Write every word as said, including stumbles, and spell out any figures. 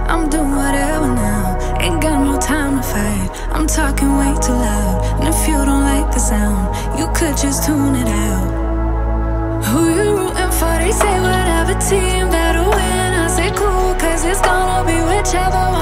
I'm doing whatever now. Ain't got no time to fight. I'm talking way too loud. And if you don't like the sound, you could just tune it out. Who you rooting for? They say whatever team better win. I say cool, cause it's gonna be whichever